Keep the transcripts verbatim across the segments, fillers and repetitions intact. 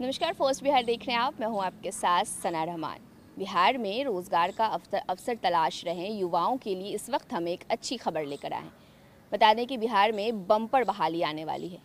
नमस्कार, फर्स्ट बिहार देख रहे हैं आप। मैं हूं आपके साथ सना रहमान। बिहार में रोजगार का अवसर अवसर तलाश रहे युवाओं के लिए इस वक्त हम एक अच्छी खबर लेकर आए हैं। बता दें कि बिहार में बम्पर बहाली आने वाली है।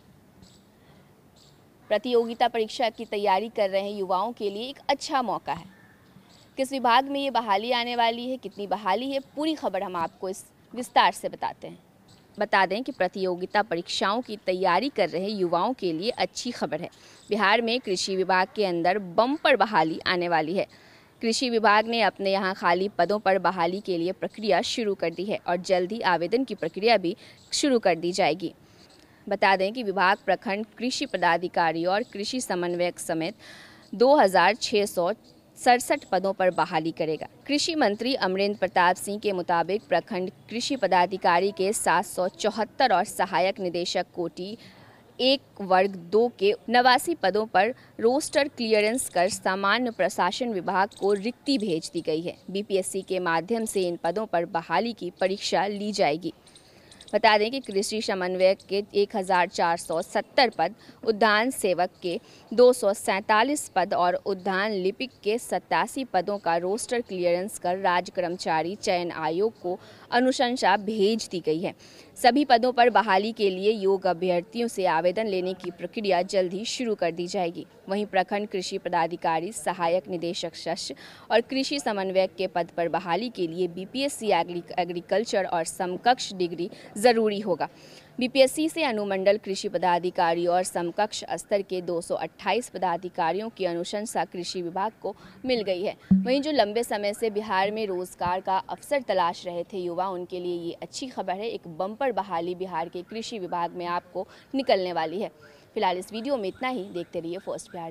प्रतियोगिता परीक्षा की तैयारी कर रहे युवाओं के लिए एक अच्छा मौका है। किस विभाग में ये बहाली आने वाली है, कितनी बहाली है, पूरी खबर हम आपको इस विस्तार से बताते हैं। बता दें कि प्रतियोगिता परीक्षाओं की तैयारी कर रहे युवाओं के लिए अच्छी खबर है। बिहार में कृषि विभाग के अंदर बम्पर बहाली आने वाली है। कृषि विभाग ने अपने यहाँ खाली पदों पर बहाली के लिए प्रक्रिया शुरू कर दी है और जल्द ही आवेदन की प्रक्रिया भी शुरू कर दी जाएगी। बता दें कि विभाग प्रखंड कृषि पदाधिकारी और कृषि समन्वयक समेत दो हज़ार छः सौ सड़सठ पदों पर बहाली करेगा। कृषि मंत्री अमरेंद्र प्रताप सिंह के मुताबिक प्रखंड कृषि पदाधिकारी के सात सौ चौहत्तर और सहायक निदेशक कोटि एक वर्ग दो के नवासी पदों पर रोस्टर क्लियरेंस कर सामान्य प्रशासन विभाग को रिक्ति भेज दी गई है। बीपीएससी के माध्यम से इन पदों पर बहाली की परीक्षा ली जाएगी। बता दें कि कृषि समन्वयक के एक हज़ार चार सौ सत्तर पद, उद्यान सेवक के दो सौ सैंतालीस पद और उद्यान लिपिक के सत्तासी पदों का रोस्टर क्लियरेंस कर राज्य कर्मचारी चयन आयोग को अनुशंसा भेज दी गई है। सभी पदों पर बहाली के लिए योग्य अभ्यर्थियों से आवेदन लेने की प्रक्रिया जल्द ही शुरू कर दी जाएगी। वहीं प्रखंड कृषि पदाधिकारी, सहायक निदेशक शस्य और कृषि समन्वयक के पद पर बहाली के लिए बीपीएससी एग्रीकल्चर और समकक्ष डिग्री जरूरी होगा। बीपीएससी से अनुमंडल कृषि पदाधिकारी और समकक्ष स्तर के दो सौ अट्ठाईस पदाधिकारियों की अनुशंसा कृषि विभाग को मिल गई है। वहीं जो लंबे समय से बिहार में रोजगार का अवसर तलाश रहे थे युवा, उनके लिए ये अच्छी खबर है। एक बम्पर बहाली बिहार के कृषि विभाग में आपको निकलने वाली है। फिलहाल इस वीडियो में इतना ही। देखते रहिए फर्स्ट बिहार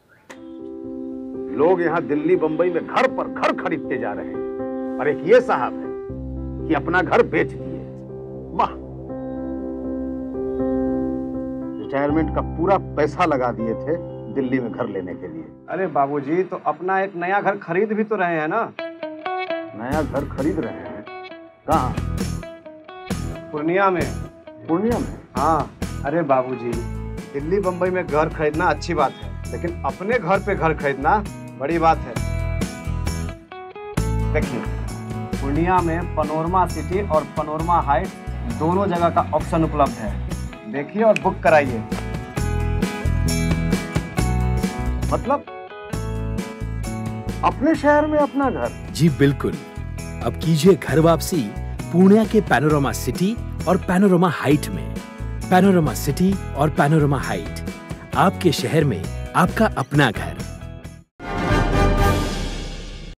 झारखंड। लोग यहाँ दिल्ली बंबई में घर पर घर खरीदते जा रहे हैं और एक ये साहब है कि अपना घर बेच दिए। वाह, रिटायरमेंट का पूरा पैसा लगा दिए थे दिल्ली में घर लेने के लिए। अरे बाबूजी, तो अपना एक नया घर खरीद भी तो रहे हैं ना। नया घर खरीद रहे हैं? कहाँ? पूर्णिया में। पूर्णिया में? हाँ। अरे बाबूजी, दिल्ली बंबई में घर खरीदना अच्छी बात है, लेकिन अपने घर पे घर खरीदना बड़ी बात है। देखिए, पूर्णिया में पनोरमा सिटी और पनोरमा हाइट दोनों जगह का ऑप्शन उपलब्ध है। देखिए और बुक कराइए। मतलब अपने शहर में अपना घर? जी बिल्कुल। अब कीजिए घर वापसी पूर्णिया के पैनोरमा सिटी और पैनोरमा हाइट में। पैनोरमा सिटी और पैनोरमा हाइट, आपके शहर में आपका अपना घर।